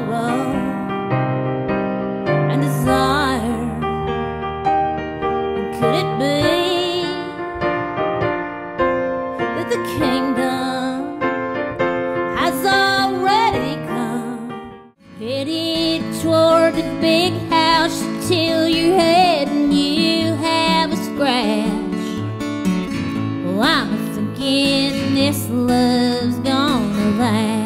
sorrow and desire. And could it be that the kingdom has already come? Headed toward the big house till your head and you have a scratch. Oh, I'm thinking this love's gonna last.